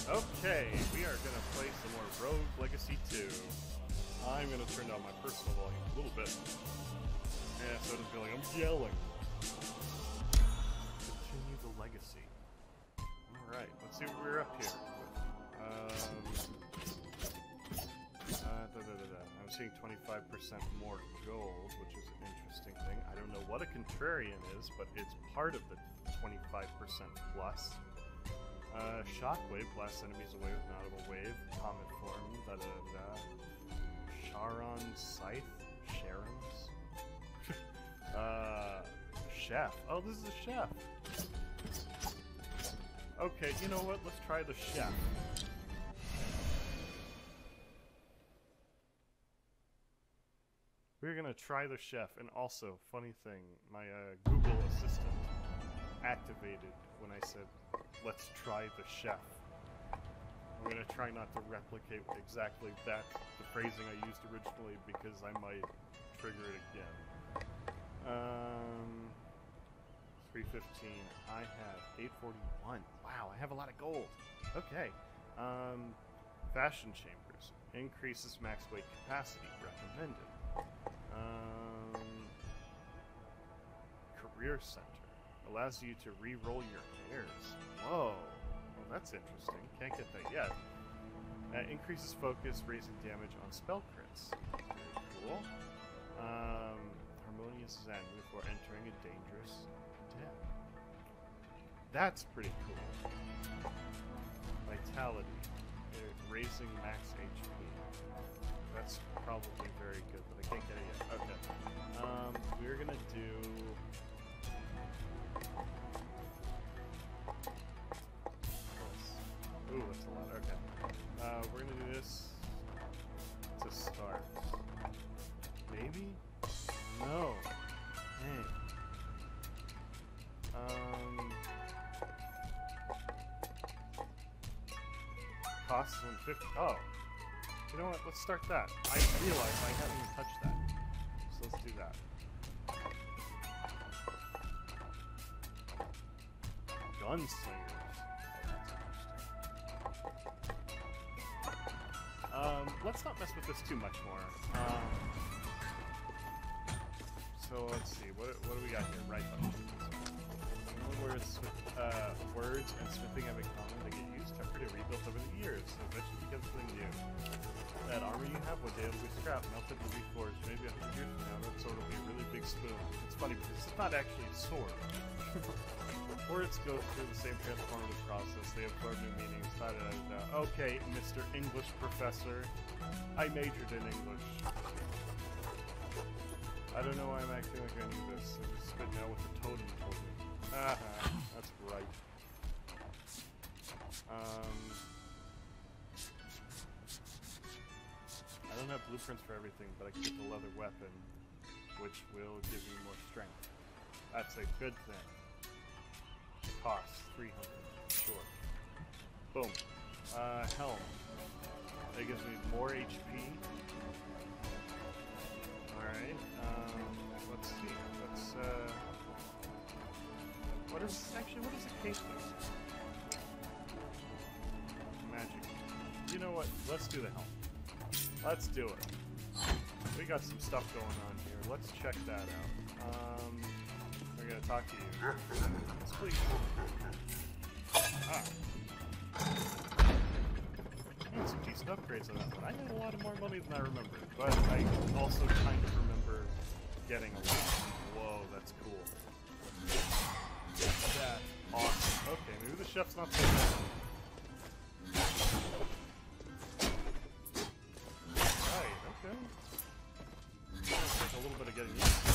Okay, we are gonna play some more Rogue Legacy 2. I'm gonna turn down my personal volume a little bit. Yeah, so I don't feel like I'm yelling. Continue the legacy. Alright, let's see what we're up here with. I'm seeing 25% more gold, which is an interesting thing. I don't know what a contrarian is, but it's part of the 25% plus. Shockwave blasts enemies away with an audible wave. Comet form. Charon Scythe? Sharon's? Chef. Oh, this is a chef. Okay, you know what? Let's try the chef. We're gonna try the chef, and also, funny thing, my Google Assistant activated when I said, let's try the chef. I'm gonna try not to replicate exactly that, the phrasing I used originally, because I might trigger it again. 315, I have 841. Wow, I have a lot of gold. Okay. Fashion chambers. Increases max weight capacity, recommended. Career Center allows you to re-roll your hairs. Whoa, well, that's interesting. Can't get that yet. Increases focus, raising damage on spell crits. Cool. Harmonious Zen before entering a dangerous den. That's pretty cool. Vitality, raising max HP. That's probably very good, but I can't get it yet. Okay. We're gonna do... this. Ooh, that's a lot. Okay. We're gonna do this to start. Maybe? No. Dang. Costs 150. Oh. You know what? Let's start that. I realize I haven't even touched that. So let's do that. Gunslingers. Let's not mess with this too much more. So let's see. What do we got here? Right button. Words and smithing have in common. They get used, tempered, and rebuilt over the years. So eventually becomes something new. That armor you have, one day it'll be scrapped, melted, and reforged. Maybe 100 years from now, that sword will be a really big spoon. It's funny because it's not actually a sword. Words go through the same transformative process. They absorb new meanings. Okay, Mr. English Professor. I majored in English. I don't know why I'm acting like I knew this. I'm just spitting out what the totem told me. That's right. I don't have blueprints for everything, but I can get the leather weapon, which will give me more strength. That's a good thing. Cost 300. Sure. Boom. Helm. That gives me more HP. Alright. Let's see. What is the case do? Magic. You know what? Let's do the helm. Let's do it. We got some stuff going on here. Let's check that out. We're gonna talk to you. Yes, please. Some decent upgrades on that one. I had a lot of more money than I remembered, but I also kind of remember getting a lot. Whoa, that's cool. That's awesome. Okay, maybe the chef's not so bad. Right, okay. It's gonna take a little bit of getting used to it.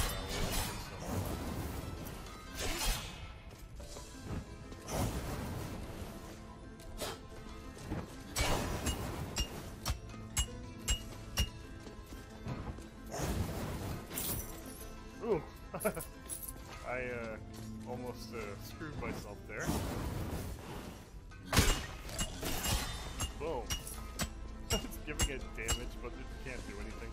Ooh. I almost screwed myself there. Boom. It's giving it damage, but it can't do anything.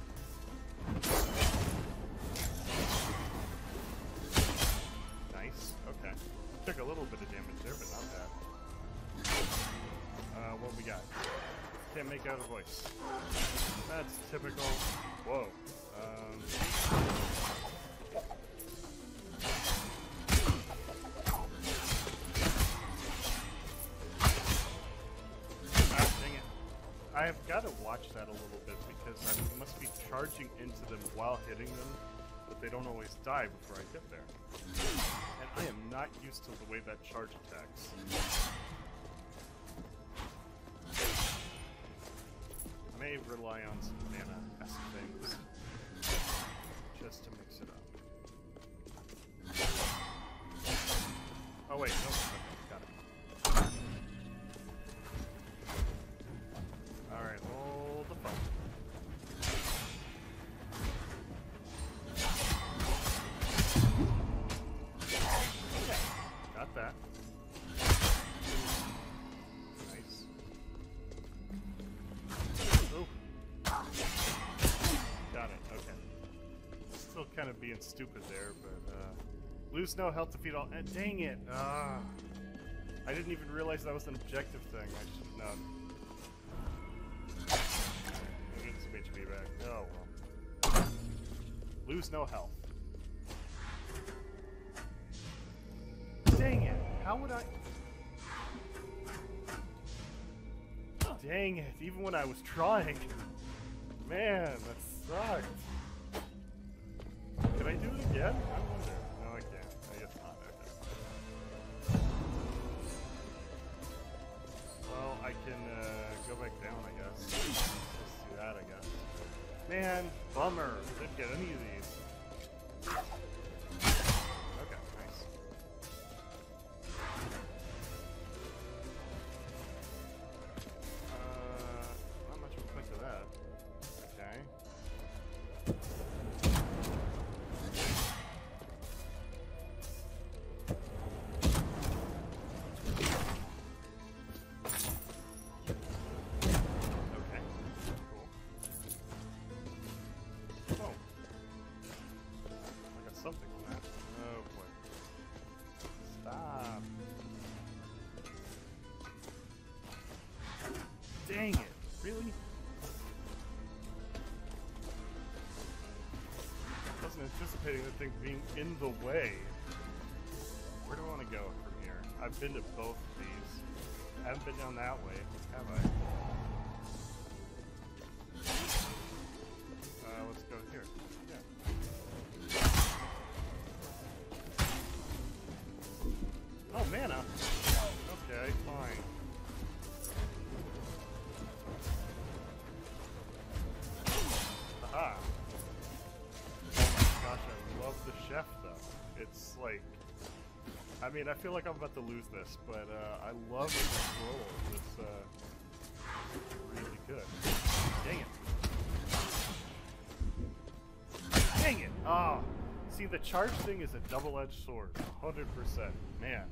Nice. Okay. Took a little bit of damage there, but not bad. What we Can't make out a voice. That's typical. Whoa. Dang it. I've got to watch that a little bit because I must be charging into them while hitting them, but they don't always die before I get there. And I am not used to the way that charge attacks. May rely on some mana-esque things just to mix it up. Oh wait, no, okay, got it. Alright, hold the phone. Okay, got that. Kind of being stupid there, but lose no health, defeat all. Dang it! I didn't even realize that was an objective thing. I should have known. I'll get some HP back. Oh well. Lose no health. Dang it! How would I? Dang it! Even when I was trying, man, that sucked. Can I do it again? I wonder. No, I can't. I guess not. Okay. Well, I can go back down, I guess. Let's do that, I guess. Man, bummer. Didn't get any of these. Okay, nice. Not much of a point to that. Okay. Something from that. Oh boy. Stop. Dang it. Really? Wasn't anticipating the thing being in the way. Where do I want to go from here? I've been to both of these. I haven't been down that way, have I? Let's go here. Yeah. Oh, mana! Okay, fine. Aha! Oh my gosh, I love the chef, though. It's like... I mean, I feel like I'm about to lose this, but I love this roll. It's really good. Dang it. Dang it! Ah! Oh. See, the charge thing is a double-edged sword. 100%. Man.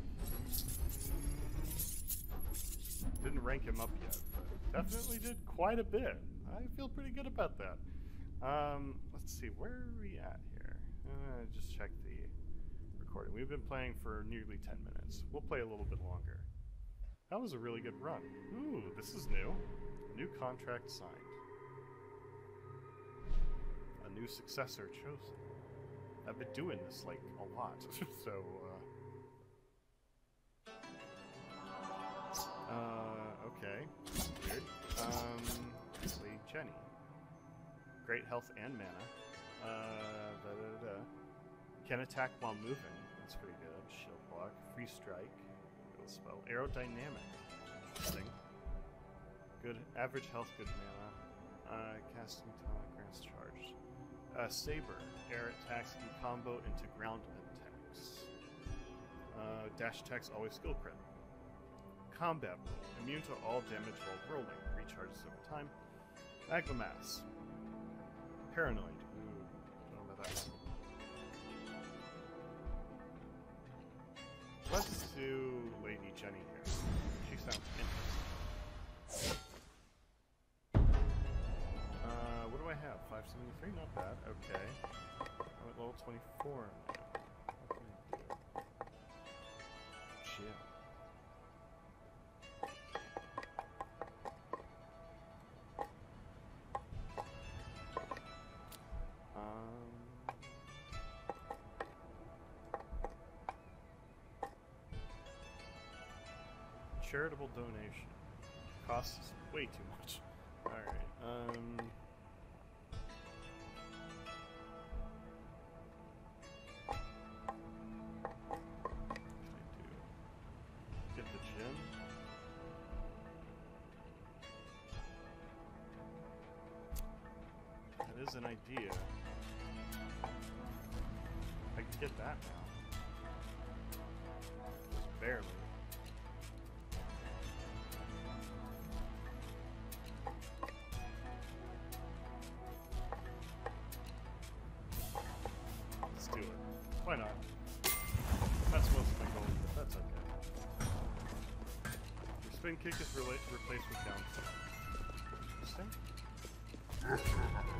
Didn't rank him up yet, but definitely did quite a bit. I feel pretty good about that. Let's see, where are we at here? Just check the recording. We've been playing for nearly 10 minutes. We'll play a little bit longer. That was a really good run. Ooh, this is new. New contract signed. A new successor chosen. I've been doing this, like, a lot, so, okay. Weird. Lady Jenny. Great health and mana. Can attack while moving. That's pretty good. Shield block. Free strike. Good spell. Aerodynamic. Interesting. Good. Average health, good mana. Casting tonic grants charged. Saber. Air attacks can combo into ground attacks. Dash attacks always skill crit. Combat. Immune to all damage while rolling. Recharges over time. Magma Mass. Paranoid. Ooh, don't know about that. Let's do Lady Jenny here. She sounds interesting. What do I have? 573? Not bad. Okay. I'm at level 24 now. What can I do? Shit. charitable donation. Costs way too much. Alright, get the gym. That is an idea. I can get that now. Just barely. Let's do it. Why not? That's most of my goal, but that's okay. Your spin kick is replaced with down throw. Interesting.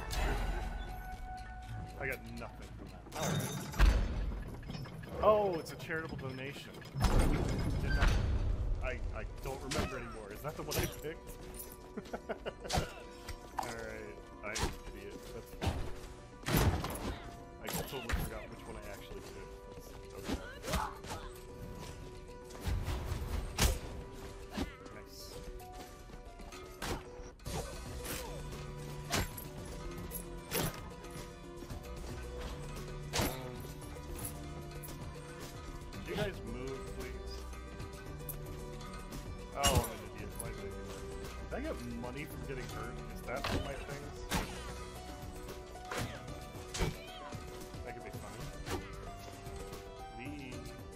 I got nothing from that. Alright. Oh, it's a charitable donation. Did not, I don't remember anymore. Is that the one I picked? Alright. I'm an idiot. That's fine. I totally forgot which one I actually picked. Okay. Nice. You guys move, please. Oh, I'm an idiot. Why did I do that? Did I get money from getting hurt? Is that one of my things? That could be fun. Leave.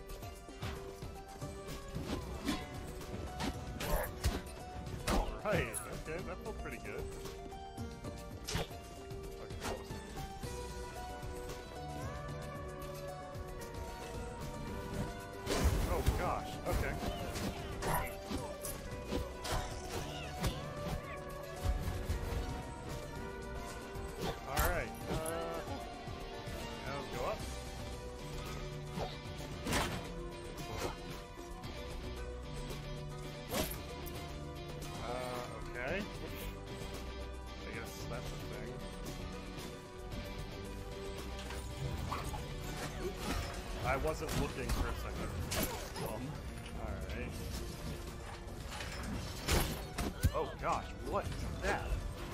Alright, okay, that felt pretty good. Okay, that was oh gosh, okay. Alright, now go up. Okay. I guess that's a thing. I wasn't looking for a second. Well, alright. Oh gosh, what is that?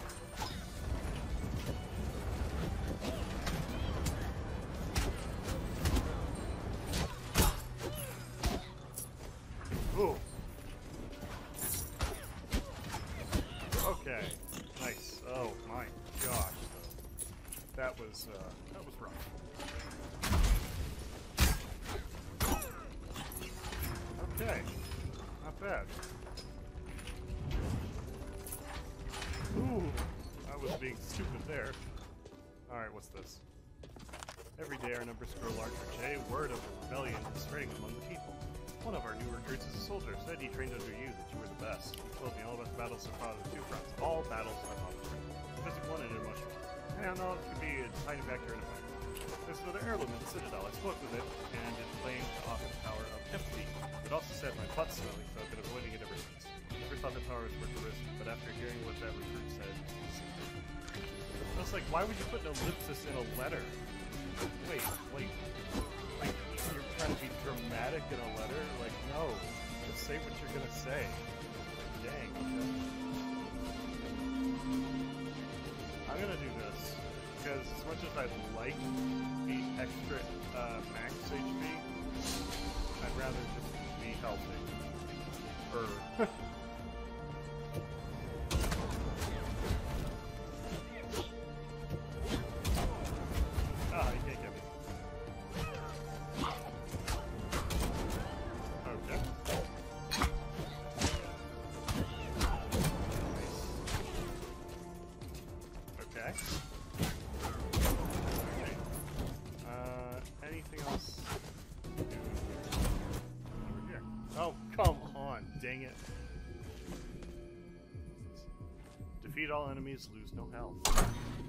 Ooh. Okay. Nice. Oh my gosh. That was rough. Okay. Not bad. Ooh. I was being stupid there. Alright, what's this? Every day our numbers grow larger. Today, word of a rebellion is spreading among the people. One of our new recruits is a soldier. Said he trained under you, that you were the best. He told me all about the battles that fought on the two fronts. All battles that fought on the two fronts. Physical one and emotional. And all it could be a tiny factor in a fight. There's another heirloom in the Citadel. I spoke with it, and it claimed to offer the power of empathy. It also said my butt's smelling, so I've been avoiding it ever since. Never thought the power was worth the risk, but after hearing what that recruit said, I was like, why would you put an ellipsis in a letter? Wait, like you're trying to be dramatic in a letter? Like, no. Just say what you're gonna say. Dang, okay. I'm gonna do this, because as much as I like the extra max HP, I'd rather just be healthy. Ah, you can't get me. Okay. Okay. Okay. Anything else? Over here. Oh, come on, dang it. Defeat all enemies, lose no health.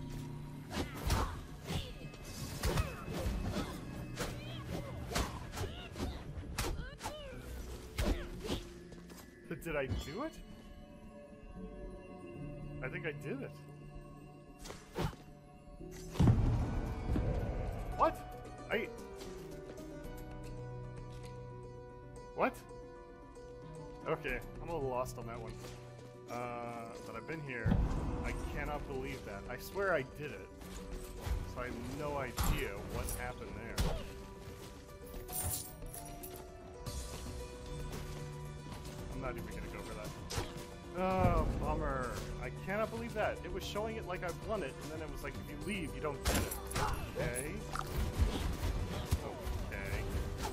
Did I do it? I think I did it. What? What? Okay, I'm a little lost on that one. But I've been here. I cannot believe that. I swear I did it. So I have no idea what happened there. I'm not even gonna go for that. Oh, bummer. I cannot believe that. It was showing it like I won it, and then it was like, if you leave, you don't get it. Okay. Okay.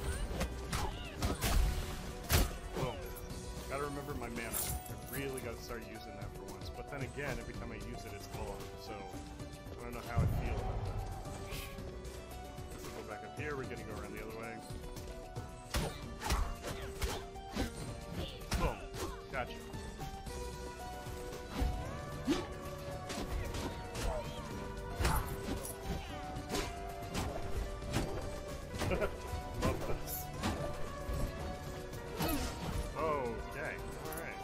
Boom. Gotta remember my mana. I really gotta start using that for once. But then again, every time I use it, it's gone. So, I don't know how I feel about that. Let's go back up here. We're gonna go around the other way. Boom. Gotcha. Love this. Okay, alright.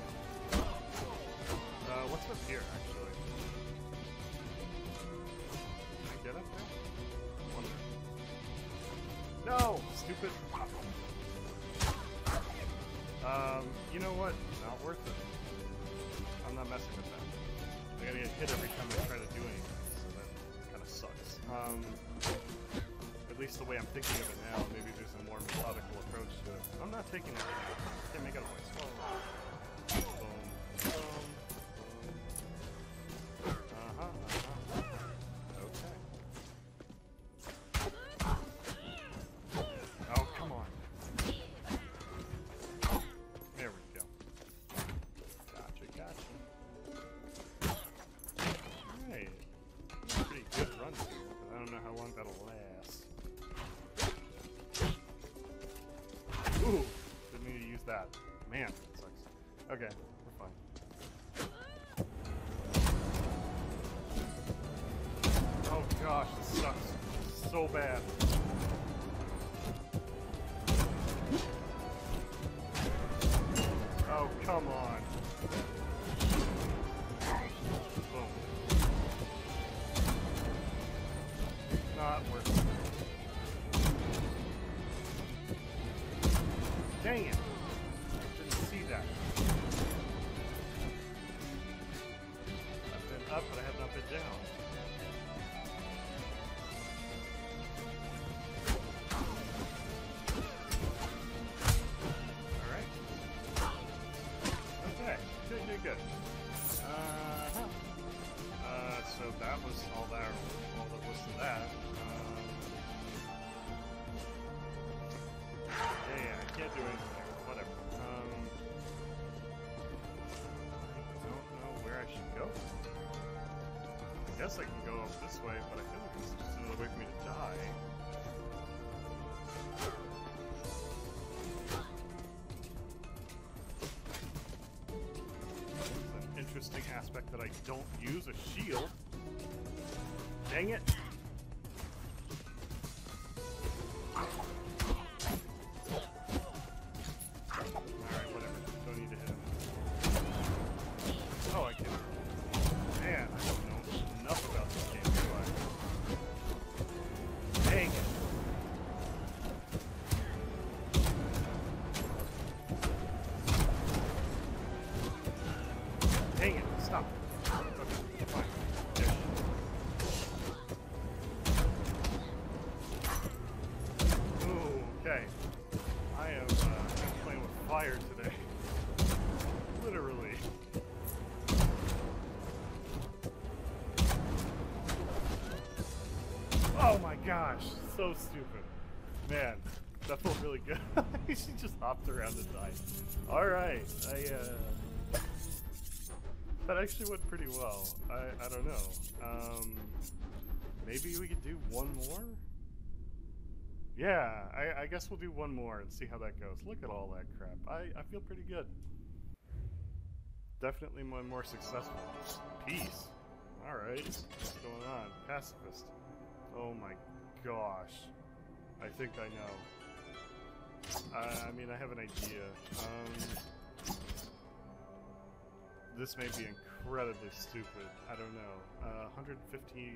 What's up here, actually? Can I get up there? I wonder. No! Stupid. You know what? Not worth it. I'm not messing with that. I gotta get hit every time I try to do anything, so that kind of sucks. At least the way I'm thinking of it now, maybe there's a more methodical approach to it. I'm not taking it. Can't make it a voice. Boom. Boom. Boom. Okay. Oh, come on. There we go. Gotcha, gotcha. Alright. Pretty good run here, but I don't know how long that'll last. Ooh! Didn't need to use that. Man, that sucks. Okay, we're fine. Oh gosh, this sucks so bad. Oh, come on. Boom. Not worth it. Dang it! Didn't see that. I've been up, but I have not been down. Alright. Okay. Good, good, good. So that was all that was to that. Yeah, I can't do anything. Whatever. I don't know where I should go. I guess I can go up this way, but I feel like it's just another way for me to die. It's an interesting aspect that I don't use a shield. Dang it! Alright, whatever. Don't need to hit him. Oh, I can. Man, I don't know enough about this game, do I? Dang it. Dang it, stop. Okay, fine. There. Ooh, okay. I am playing with fire today. Literally. Oh my gosh, so stupid. Man, that felt really good. She just hopped around and died. Alright, that actually went pretty well. I don't know. Maybe we could do one more? Yeah, I guess we'll do one more and see how that goes. Look at all that crap. I feel pretty good. Definitely one more successful. Peace. Alright, what's going on? Pacifist. Oh my gosh. I think I know. I mean, I have an idea. This may be incredibly stupid. I don't know. 150+%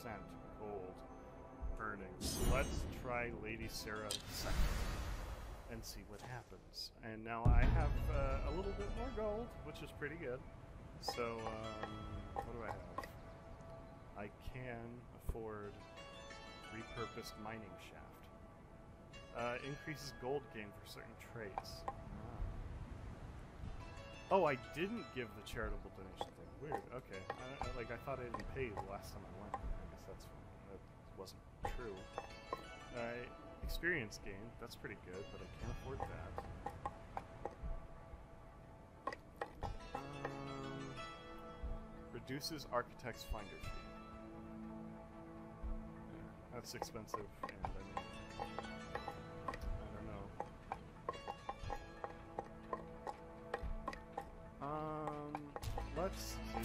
gold earnings. Let's try Lady Sarah II. and see what happens. And now I have a little bit more gold, which is pretty good. So, what do I have? I can afford repurposed mining shaft. Increases gold gain for certain traits. Oh, I didn't give the charitable donation thing. Weird. Okay. I thought I didn't pay the last time I went. I guess that wasn't true. Alright. Experience gain. That's pretty good, but I can't afford that. Reduces architect's finder fee. Yeah, that's expensive, and I don't know. Let's do...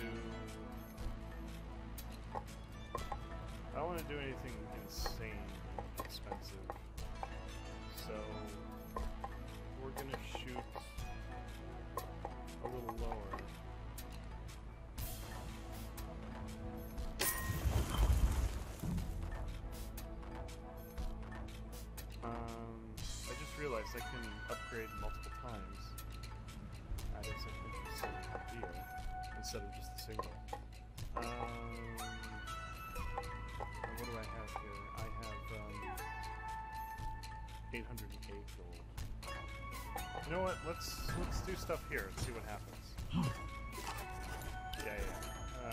I don't want to do anything insane expensive. So we're gonna shoot a little lower. I just realized I can upgrade multiple times. That is an interesting idea, instead of just a single. What do I have here? I have 808 gold. You know what? Let's do stuff here and see what happens. Yeah.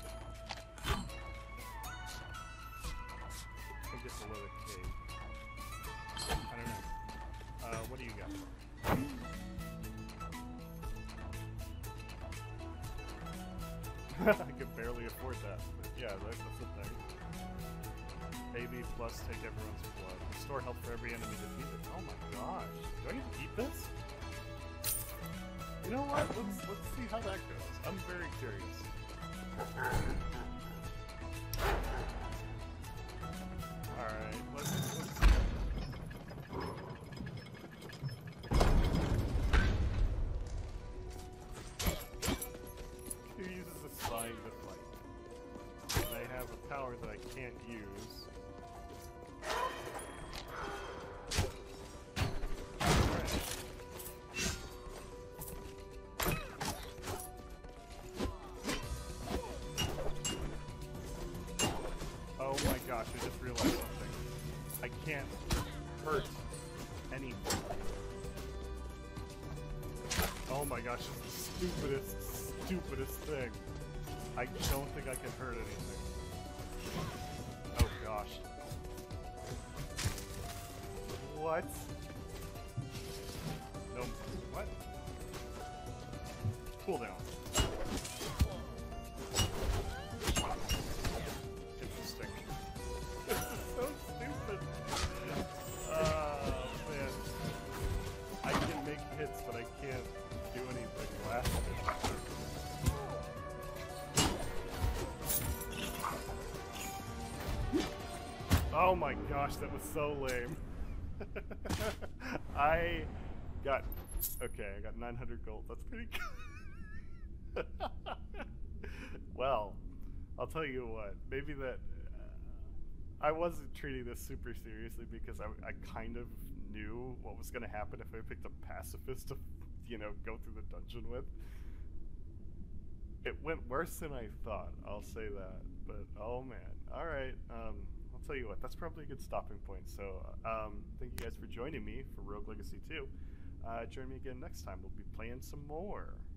I get below the cave. I don't know. What do you got for me? I could barely afford that. But yeah, that's the thing. AB plus take everyone's blood. Restore health for every enemy defeated. Oh my gosh. Do I get to keep this? You know what? Let's see how that goes. I'm very curious. Alright, let's see. Who uses a sign to fight? And I have a power that I can't use. Oh my gosh, I just realized something. I can't hurt anything. Oh my gosh, it's the stupidest thing. I don't think I can hurt anything. Oh gosh. What? No. What? Cooldown. Interesting. This is so stupid. Oh man. I can make hits, but I can't do anything last hit. Oh my gosh, that was so lame. I got 900 gold. That's pretty good. Well, I'll tell you what. Maybe that I wasn't treating this super seriously because I kind of knew what was going to happen if I picked a pacifist to, go through the dungeon with. It went worse than I thought. I'll say that. But oh man. All right. I'll tell you what, that's probably a good stopping point. So, thank you guys for joining me for Rogue Legacy 2. Join me again next time. We'll be playing some more.